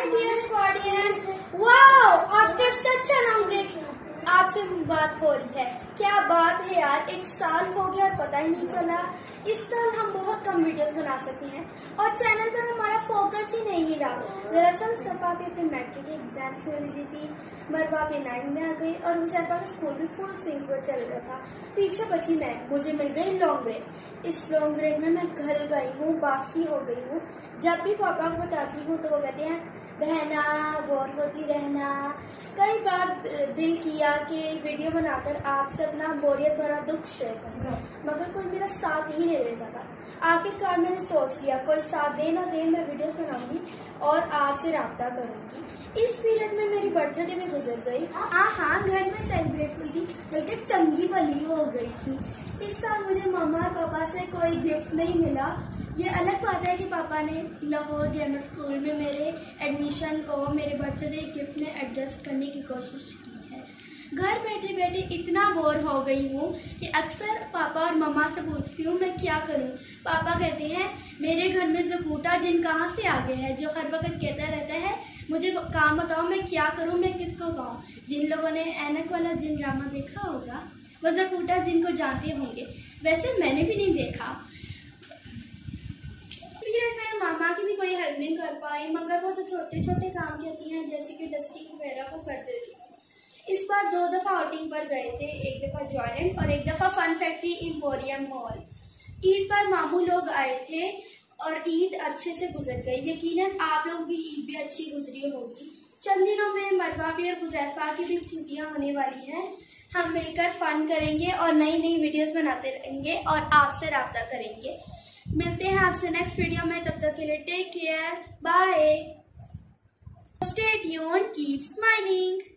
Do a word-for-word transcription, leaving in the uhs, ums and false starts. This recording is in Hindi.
Hi dear squadiens, wow after such a long break आपसे बात हो रही है। क्या बात है यार, एक साल हो गया और पता ही नहीं चला। इस साल हम बहुत कम वीडियोस बना सके हैं और चैनल पर हमारा फोकस ही नहीं रहा। दरअसल सफा भी अपने मैट्रिक के एग्जाम से बिजी थी, मरवा भी नाइन में आ गई और हुजैफा का स्कूल भी फुल स्विंग्स पर चल रहा था। पीछे बची मैं, मुझे मिल गई लॉन्ग ब्रेक। इस लॉन्ग ब्रेक में मैं घल गई हूँ, बासी हो गई हूँ। जब भी पापा को बताती हूँ तो वो कहते हैं बहना बोर होती रहना। कई बार दिल किया कि वीडियो बनाकर आपसे अपना बोरियत भरा दुख शेयर करूँ, मगर कोई मेरा साथ ही नहीं देता था। आखिरकार मैंने सोच लिया कोई साथ दे ना दे, मैं वीडियोस बनाऊंगी और आपसे राब्ता करूंगी। इस पीरियड में मेरी बर्थडे भी गुजर गई। हाँ हाँ घर में सेलिब्रेट हुई थी, बल्कि चंगी भली हो गई थी। इस साल मुझे मम्मा और पापा से कोई गिफ्ट नहीं मिला। ये अलग बात है कि पापा ने लाहौर ग्रामर स्कूल में मेरे एडमिशन को मेरे बर्थडे गिफ्ट में एडजस्ट करने की कोशिश की है। घर बैठे बैठे इतना बोर हो गई हूँ कि अक्सर पापा और मम्मा से पूछती हूँ मैं क्या करूँ। पापा कहते हैं मेरे घर में ज़कूटा जिन कहाँ से आ गए हैं, जो हर वक्त कहता रहता है मुझे काम बताओ मैं क्या करूँ, मैं किसको कहूँ। जिन लोगों ने ऐनक वाला जिन ड्रामा देखा होगा वो ज़कूटा जिन को जानते होंगे, वैसे मैंने भी नहीं देखा। मैं मामा की भी कोई हेल्प नहीं कर पाई, मगर वो जो छोटे छोटे काम कहती हैं जैसे कि डस्टिंग वगैरह को कर देती हूँ। इस बार दो दफ़ा आउटिंग पर गए थे, एक दफ़ा जॉयलैंड और एक दफ़ा fun factory emporium mall. Eid पर मामू लोग आए थे और ईद अच्छे से गुजर गई। यकीनन आप लोगों की ईद भी अच्छी गुजरी होगी। चंद दिनों में मरवा भी और हुजैफा की भी छुट्टियाँ होने वाली हैं। हम मिलकर फन करेंगे और नई नई वीडियोस बनाते रहेंगे और आपसे राब्ता करेंगे। मिलते हैं आपसे नेक्स्ट वीडियो में, तब तक के लिए take care, bye, stay tuned, keep smiling.